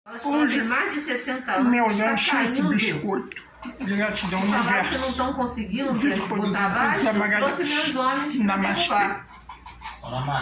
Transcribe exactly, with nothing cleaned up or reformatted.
Hoje, mais de sessenta anos, meu lanche é esse biscoito. Gratidão do universo. Que não estão conseguindo ter o trabalho, trouxe meus homens para derrubar.